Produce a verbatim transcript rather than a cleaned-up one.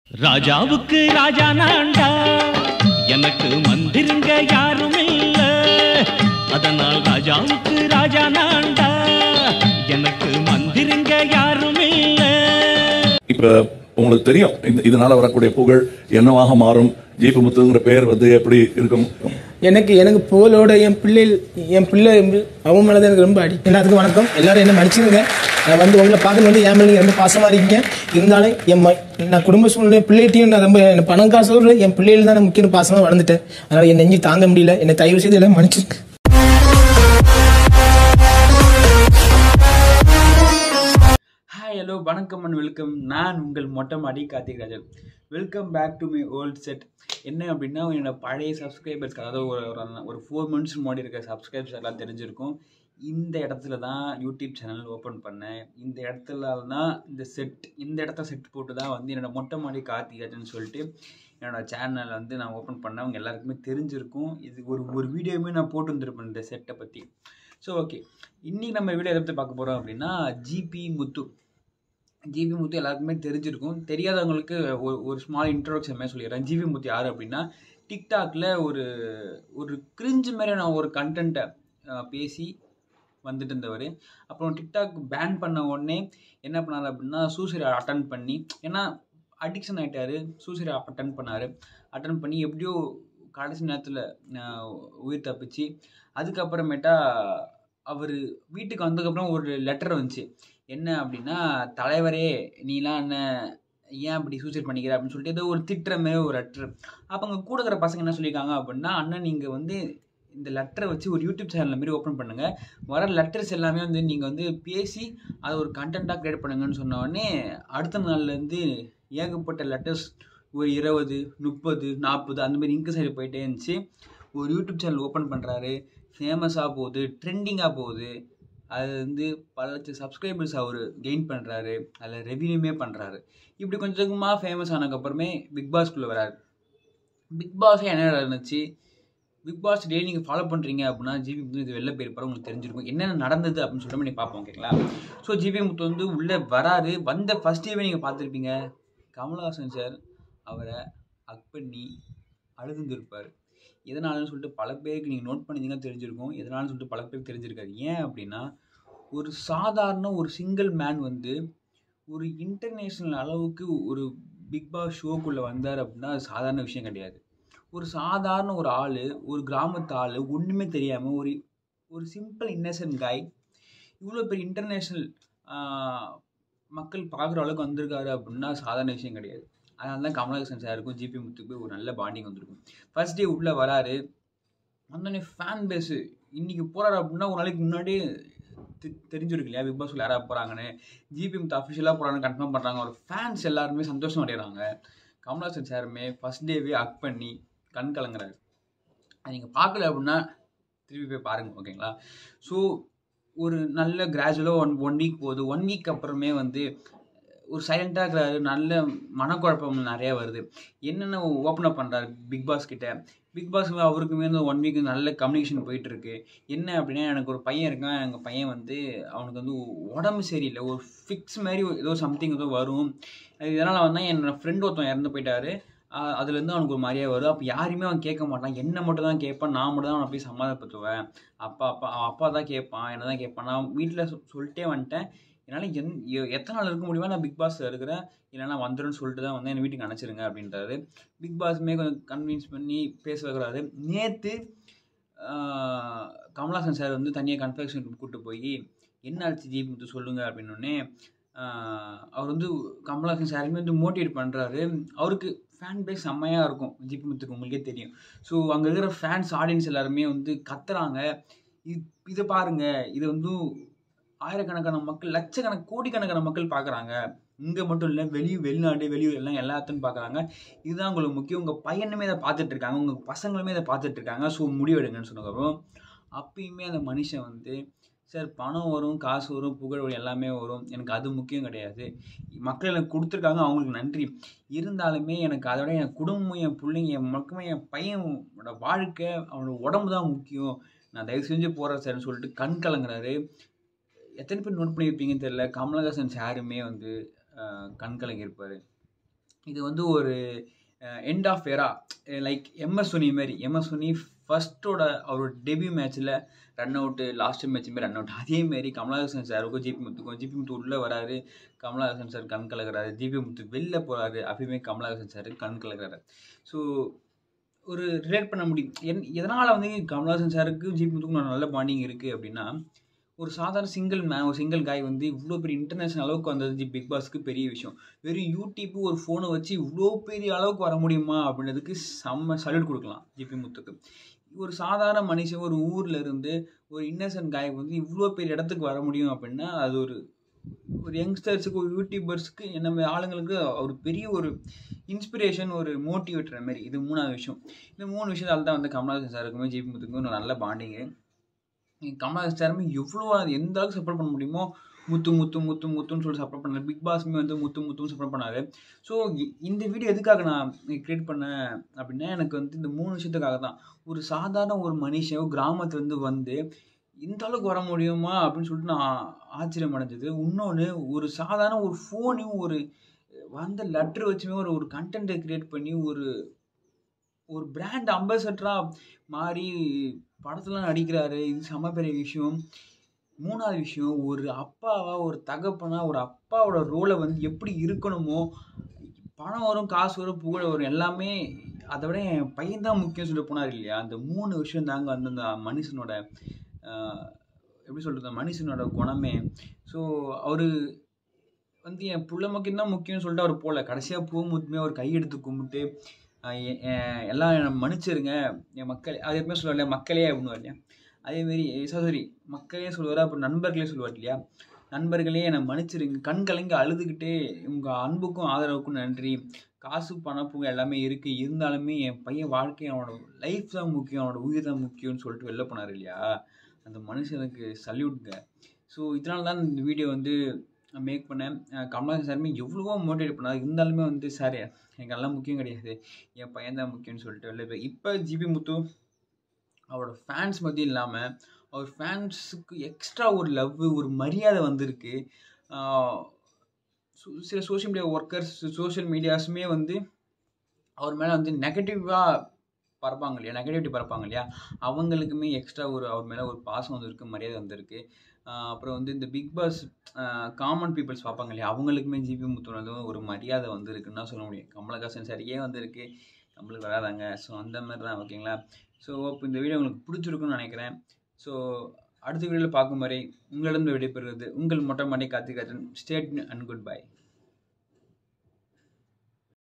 ராஜாவுக்கு ராஜா நான்டா, எனக்கு மந்திருங்க யாரும் இல்ல, அதனால் ராஜாவுக்கு ராஜா நான்டா, எனக்கு மந்திருங்க யாரும் இல்ல. இப்ப உங்களுக்கு தெரியும் இதனால வரக்கூடிய புகழ் என்னவாக மாறும், ஜிபி முத்துங்கிற பெயர் வந்து எப்படி இருக்கும். எனக்கு எனக்கு புகழோட என் பிள்ளை என் பிள்ளை அவன் மேலே தான் எனக்கு ரொம்ப அடி. எல்லாத்துக்கும் வணக்கம், எல்லாரும் என்ன மன்னிச்சுருங்க. நான் வந்து உங்களை பார்க்க வந்து என் மேலே ரொம்ப பாசமாக இருக்கீங்க. இருந்தாலும் என் நான் குடும்ப சூழ்நிலை பிள்ளைகிட்டையும் நான் ரொம்ப பணம் காசோட என் பிள்ளைகள் தான் நான் முக்கிய பாசமாக வளர்ந்துட்டேன். அதனால் என் நெஞ்சு தாங்க முடியல. என்னை தயவு செய்து எல்லாம் மன்னிச்சிருக்கு. ஹாய், ஹலோ, வணக்கம் அண்ட் வெல்கம். நான் உங்கள் மொட்டை மாடி Karthik Rajan. Welcome back to my old set. என்ன அப்படின்னா, என்னோட பழைய சப்ஸ்கிரைபர்ஸ்க்கு, அதாவது ஒரு ஒரு ஃபோர் மந்த்ஸ் முன்னாடி இருக்க சப்ஸ்கிரைபர்ஸ் எல்லாம் தெரிஞ்சிருக்கும். இந்த இடத்துல தான் யூடியூப் சேனல் ஓப்பன் பண்ணேன். இந்த இடத்துல தான் இந்த செட் இந்த இடத்த செட் போட்டு தான் வந்து என்னோடய மொட்டை மாடி கார்த்திக் ராஜன் சொல்லிட்டு என்னோடய சேனல் வந்து நான் ஓப்பன் பண்ணேன். அவங்க எல்லாருக்குமே தெரிஞ்சிருக்கும். இது ஒரு ஒரு வீடியோவுமே நான் போட்டு வந்துருப்பேன் இந்த செட்டை பற்றி. ஸோ ஓகே, இன்றைக்கி நம்ம வீடியோ எதை பற்றி பார்க்க போகிறோம் அப்படின்னா, ஜிபி முத்து. ஜிபி முத்து எல்லாருக்குமே தெரிஞ்சிருக்கும். தெரியாதவங்களுக்கு ஒரு ஒரு ஸ்மால் இன்ட்ரோடக்ஷன் மாதிரி சொல்லிடுறேன். ஜிபி முத்து யார் அப்படின்னா, டிக்டாக்ல ஒரு ஒரு கிரிஞ்சு மாதிரியான ஒரு கண்டென்ட்டை பேசி வந்துட்டு இருந்தவர். அப்புறம் டிக்டாக் பேன் பண்ண உடனே என்ன பண்ணார் அப்படின்னா, சூசைட் அட்டன் பண்ணி, ஏன்னா அடிக்ஷன் ஆகிட்டார், சூசைட் அட்டன் பண்ணார். அட்டன் பண்ணி எப்படியோ கடைசி நேரத்தில் உயிர் தப்பிச்சு, அதுக்கப்புறமேட்டா அவர் வீட்டுக்கு வந்ததுக்கப்புறம் ஒரு லெட்டர் வந்துச்சு. என்ன அப்படின்னா, தலைவரே நீலாம் என்ன ஏன் அப்படி சூசைட் பண்ணிக்கிற அப்படின்னு சொல்லிட்டு ஏதோ ஒரு திட்டுற மாதிரி ஒரு லெட்ரு. அப்போ அங்கே கூட இருக்கிற பசங்க என்ன சொல்லியிருக்காங்க அப்படின்னா, அண்ணன் நீங்கள் வந்து இந்த லெட்டரை வச்சு ஒரு யூடியூப் சேனல் மாரி ஓப்பன் பண்ணுங்கள், வர லெட்டர்ஸ் எல்லாமே வந்து நீங்கள் வந்து பேசி அதை ஒரு கண்டென்ட்டாக க்ரியேட் பண்ணுங்கன்னு சொன்ன உடனே அடுத்த நாள்லேருந்து ஏகப்பட்ட லெட்டர்ஸ் ஒரு இருபது முப்பது நாற்பது அந்த மாதிரி இங்கு சைடு போயிட்டே இருந்துச்சு. ஒரு யூடியூப் சேனல் ஓப்பன் பண்ணுறாரு, ஃபேமஸாக போகுது, ட்ரெண்டிங்காக போகுது. அது வந்து பல லட்சம் சப்ஸ்கிரைபர்ஸ் அவர் கெயின் பண்ணுறாரு, அதில் ரெவியூமே பண்ணுறாரு. இப்படி கொஞ்சம் கொஞ்சமாக ஃபேமஸ் ஆனதுக்கப்புறமே பிக் பாஸ்க்குள்ளே வராரு. பிக் பாஸே என்ன நடந்துச்சு, பிக் பாஸ் டே நீங்கள் ஃபாலோ பண்ணுறீங்க அப்படின்னா ஜிபி முத்து இது வெளில போயிருப்பாரு, உங்களுக்கு தெரிஞ்சிருக்கும் என்னென்ன நடந்தது அப்படின்னு சொல்லிட்டு நீங்கள் பார்ப்போம். ஓகேங்களா? ஸோ ஜிபி முத்து வந்து உள்ளே வராரு. வந்த ஃபஸ்ட் டேவே நீங்கள் பார்த்துருப்பீங்க, கமல்ஹாசன் சார் அவரை ஹக் பண்ணி அழுதுந்திருப்பார். எதனாலன்னு சொல்லிட்டு பல பேருக்கு நீங்கள் நோட் பண்ணிங்கன்னா தெரிஞ்சிருக்கும், எதனாலன்னு சொல்லிட்டு பல பேருக்கு தெரிஞ்சிருக்காரு. ஏன் அப்படின்னா, ஒரு சாதாரண ஒரு சிங்கிள் மேன் வந்து ஒரு இன்டர்நேஷ்னல் அளவுக்கு ஒரு பிக் பாஸ் ஷோக்குள்ளே வந்தார் அப்படின்னா அது சாதாரண விஷயம் கிடையாது. ஒரு சாதாரண ஒரு ஆள், ஒரு கிராமத்து ஆள், ஒன்றுமே தெரியாமல் ஒரு ஒரு சிம்பிள் இன்னசென்ட் காய் இவ்வளோ பெரிய இன்டர்நேஷ்னல் மக்கள் பார்க்குற அளவுக்கு வந்திருக்காரு அப்படின்னா சாதாரண விஷயம் கிடையாது. அதனால தான் கமல்ஹாசன் சாருக்கும் ஜிபி முத்துக்கு ஒரு நல்ல பாண்டிங் வந்திருக்கும். ஃபர்ஸ்ட் டே உள்ளே வராரு, வந்தோடனே ஃபேன் பேஸு இன்றைக்கி போகிறாரு அப்படின்னா ஒரு நாளைக்கு முன்னாடியே தெ தெரிஞ்சிருக்கு இல்லையா பிக் பாஸ்ல யாராவது போகிறாங்கன்னு. ஜிபி முத்து அஃபிஷியலாக போகிறாங்கன்னு கன்ஃபார்ம் பண்ணுறாங்க. ஒரு ஃபேன்ஸ் எல்லாருமே சந்தோஷம் அடைகிறாங்க. கமல்ஹாசன் சாருமே ஃபர்ஸ்ட் டேவே ஹக் பண்ணி கண் கலங்குறாரு. அது நீங்கள் பார்க்கல அப்படின்னா திருப்பி போய் பாருங்கள். ஓகேங்களா? ஸோ ஒரு நல்ல கிராஜுவலாக ஒன் ஒன் வீக் போகுது. ஒன் வீக் அப்புறமே வந்து ஒரு சைலண்ட்டாக இருக்கிறாரு, நல்ல மனக்குழப்பம் நிறையா வருது. என்னென்ன ஓப்பன் அப் பண்ணுறாரு பிக் பாஸ் கிட்ட. பிக் பாஸ் அவருக்குமே வந்து ஒன் வீக் நல்ல கம்யூனிகேஷன் போயிட்டுருக்கு. என்ன அப்படின்னா, எனக்கு ஒரு பையன் இருக்கான், எங்கள் பையன் வந்து அவனுக்கு வந்து உடம்பு சரியில்லை, ஒரு ஃபிக்ஸ் மாதிரி ஏதோ சம்திங் ஏதோ வரும். இதனால் வந்தால் என்னோடய ஃப்ரெண்ட் ஒருத்தன் இறந்து போயிட்டாரு, அதுலேருந்து அவனுக்கு ஒரு மாதிரியாக வரும். அப்போ யாரையுமே அவன் கேட்க மாட்டான், என்னை மட்டும் தான் கேட்பான், நான் மட்டும் தான் அவனை போய் சமாதானப்படுத்துவேன். அப்பா அப்பா அவன் அப்பா தான் கேட்பான், என்ன தான் கேட்பான். நான் வீட்டில் சொ சொல்லிட்டே வந்துட்டேன், என்னால் எந் எத்தனை நாள் இருக்க முடியுமா, நான் பிக் பாஸில் இருக்கிறேன், இல்லைனா வந்துடுன்னு சொல்லிட்டு தான் வந்து என் வீட்டுக்கு அனுப்பிச்சிருங்க அப்படின்றாரு. பிக் பாஸுமே கொஞ்சம் கன்வின்ஸ் பண்ணி பேச வைக்கிறாரு. நேற்று கமல்ஹாசன் சார் வந்து தனியாக கன்ஃபெக்ஷன் கூப்பிட்டு போய் என்ன ஆச்சு ஜிபி முத்து சொல்லுங்கள் அப்படின்னோடனே அவர் வந்து கமல்ஹாசன் சாருமே வந்து மோட்டிவேட் பண்ணுறாரு. அவருக்கு ஃபேன் பேஸ் செம்மையாக இருக்கும் ஜிபி முத்துக்கு, உங்களுக்கே தெரியும். ஸோ அங்கே இருக்கிற ஃபேன்ஸ் ஆடியன்ஸ் எல்லாருமே வந்து கத்துறாங்க, இது இதை பாருங்கள், இது வந்து ஆயிரக்கணக்கான மக்கள், லட்சக்கணக்கு கோடிக்கணக்கான மக்கள் பார்க்குறாங்க. இங்கே மட்டும் இல்லை, வெளி வெளிநாடு வெளியூர் எல்லாம் எல்லாத்தையும் பார்க்குறாங்க. இதுதான் உங்களுக்கு முக்கியம். உங்கள் பையனுமே இதை பார்த்துட்ருக்காங்க, உங்கள் பசங்களுமே இதை பார்த்துட்ருக்காங்க. ஸோ முடிவெடுங்கன்னு சொன்னதுக்கப்புறம் அப்பயுமே அந்த மனுஷன் வந்து, சார் பணம் வரும், காசு வரும், புகழ் வரும், எல்லாமே வரும், எனக்கு அது முக்கியம் கிடையாது. மக்கள் எனக்கு கொடுத்துருக்காங்க, அவங்களுக்கு நன்றி. இருந்தாலுமே எனக்கு அதோட என் குடும்பம், என் பிள்ளைங்க, என் மக்களும், என் பையனோட வாழ்க்கை, அவனோட உடம்பு தான் முக்கியம். நான் தயவு செஞ்சு போகிறேன் சார்னு சொல்லிட்டு கண் கலங்குறாரு. எத்தனை பேர் நோட் பண்ணியிருப்பீங்கன்னு தெரியல, கமல்ஹாசன் சாருமே வந்து கண் கலங்கியிருப்பார். இது வந்து ஒரு end of எரா, like MS Dhoni மாரி. எம்எஸ் தோனி ஃபர்ஸ்ட்டோட அவரோட டெபியூ மேட்ச்சில் ரன் அவுட்டு, லாஸ்ட் மேட்ச் மாரி ரன் அவுட். அதேமாரி கமலஹாசன் சாருக்கும் ஜிபி முத்துக்கும், ஜிபி முத்து உள்ளே வராரு, கமலஹாசன் சார் கண் கலக்கிறாரு. ஜிபி முத்து வெளில போகிறாரு, அப்பயுமே கமலஹாசன் சார் கண் கலக்கிறாரு. ஸோ ஒரு ரிலேட் பண்ண முடியும். என் எதனால் வந்து கமலஹாசன் சாருக்கு ஜிபி முத்துக்கும் நல்ல பாண்டிங் இருக்குது அப்படின்னா, ஒரு சாதாரண சிங்கிள் மே ஒரு சிங்கிள் காய் வந்து இவ்வளோ பெரிய இன்டர்நேஷனல் அளவுக்கு வந்தது பிக் பாஸ்க்கு பெரிய விஷயம். வெறும் யூடியூப் ஒரு ஃபோனை வச்சு இவ்வளோ பெரிய அளவுக்கு வர முடியுமா அப்படின்றதுக்கு செம்ம சல்யூட் கொடுக்கலாம் ஜிபி முத்துக்கு. ஒரு சாதாரண மனுஷன் ஒரு ஊரில் இருந்து ஒரு இன்னசென்ட் காய் வந்து இவ்வளோ பெரிய இடத்துக்கு வர முடியும் அப்படின்னா, அது ஒரு ஒரு யங்ஸ்டர்ஸுக்கு, ஒரு யூடியூபர்ஸுக்கு, நம்ம ஆளுங்களுக்கு ஒரு பெரிய ஒரு இன்ஸ்பிரேஷன், ஒரு மோட்டிவேட்டர் மாதிரி. இது மூணாவது விஷயம். இந்த மூணு விஷயத்தால் தான் வந்து கமலஹாசன் சாருக்குமே ஜிபி முத்துக்குமே ஒரு நல்ல பாண்டிங்கு. கமலஹாசன் சாருமே எவ்வளோ எந்த அளவுக்கு சப்போர்ட் பண்ண முடியுமோ முத்து முத்து முத்து முத்துன்னு சொல்லி சப்போர்ட் பண்ணார். பிக் பாஸ்மே வந்து முத்து முத்துன்னு சப்போர்ட் பண்ணார். ஸோ இந்த வீடியோ எதுக்காக நான் க்ரியேட் பண்ணேன் அப்படின்னா, எனக்கு வந்து இந்த மூணு விஷயத்துக்காக தான். ஒரு சாதாரண ஒரு மனுஷன் கிராமத்துலேருந்து வந்து இந்த அளவுக்கு வர முடியுமா அப்படின்னு சொல்லிட்டு நான் ஆச்சரியம் அடைஞ்சது. இன்னொன்று, ஒரு சாதாரண ஒரு ஃபோனையும் ஒரு வந்த லெட்ரு வச்சுமே ஒரு ஒரு கண்டென்ட்டை க்ரியேட் பண்ணி ஒரு ஒரு பிராண்ட் அம்பாசடராக மாறி படத்துலாம் நடிக்கிறாரு. இது செம்ம பெரிய விஷயம். மூணாவது விஷயம், ஒரு அப்பாவா, ஒரு தகப்பனா, ஒரு அப்பாவோட ரோலை வந்து எப்படி இருக்கணுமோ, பணம் வரும், காசு வரும், புகழ் வரும், எல்லாமே அதை விட என் பையன் தான் முக்கியம் சொல்லிட்டு போனார் இல்லையா. அந்த மூணு விஷயம் தாங்க வந்து அந்த மனுஷனோட எப்படி சொல்கிறது, மனுஷனோட குணமே. ஸோ அவர் வந்து என் புள்ள மக்கள் தான் முக்கியம்னு சொல்லிட்டு அவர் போகல. கடைசியாக போகும்போதுமே அவர் கையெடுத்து கும்பிட்டு எல்லாம் என்னை மன்னிச்சிருங்க என் மக்கள், அது எப்பவுமே சொல்லுவார் இல்லையா, மக்களே அப்படின்னு இல்லையா. அதேமாரி சாரி மக்களே சொல்லுவார், அப்புறம் நண்பர்களே சொல்லுவார் இல்லையா. நண்பர்களே என்னை மன்னிச்சிருங்க, கண் கலங்கி அழுதுகிட்டே உங்கள் அன்புக்கும் ஆதரவுக்கும் நன்றி, காசு பணப்புங்க எல்லாமே இருக்குது, இருந்தாலுமே என் பையன் வாழ்க்கை, அவனோட லைஃப் தான் முக்கியம், அவனோட உயிர் தான் முக்கியம்னு சொல்லிட்டு வெளில போனார் இல்லையா. அந்த மனுஷனுக்கு சல்யூட்ங்க. ஸோ இதனால தான் இந்த வீடியோ வந்து மேக் பண்ணேன். கமலஹாசன் சாருமே எவ்வளவோ மோட்டிவேட் பண்ணார். இருந்தாலுமே வந்து சார் எனக்கு எல்லாம் முக்கியம் கிடையாது, என் பையன் தான் முக்கியம்னு சொல்லிட்டு வெளில போய் இப்போ ஜிபி முத்து அவரோட ஃபேன்ஸ் மத்தியும் இல்லாமல் அவர் ஃபேன்ஸுக்கு எக்ஸ்ட்ரா ஒரு லவ், ஒரு மரியாதை வந்திருக்கு. சில சோஷியல் மீடியா ஒர்க்கர்ஸ், சோஷியல் மீடியாஸுமே வந்து அவர் மேலே வந்து நெகட்டிவாக பரப்பாங்க இல்லையா, நெகட்டிவிட்டி பரப்பாங்க இல்லையா, அவங்களுக்குமே எக்ஸ்ட்ரா ஒரு அவர் மேலே ஒரு பாசம் வந்திருக்கு, மரியாதை வந்திருக்கு. அப்புறம் வந்து இந்த பிக் பாஸ் காமன் பீப்புள்ஸ் பார்ப்பாங்க இல்லையா, அவங்களுக்குமே ஜிபி முத்து ஒரு மரியாதை வந்திருக்குன்னு தான் சொல்ல முடியும். கமலஹாசன் சரியே வந்திருக்கு, நம்மளுக்கு வராதாங்க. ஸோ அந்த மாதிரி தான், ஓகேங்களா. ஸோ இப்போ இந்த வீடியோ உங்களுக்கு பிடிச்சிருக்குன்னு நினைக்கிறேன். ஸோ அடுத்த வீடியோவில் பார்க்கும் வரை உங்களிடம் விடைபெறுவது உங்கள் மொட்டை மாடி Karthik Rajan. Stay tuned and good by.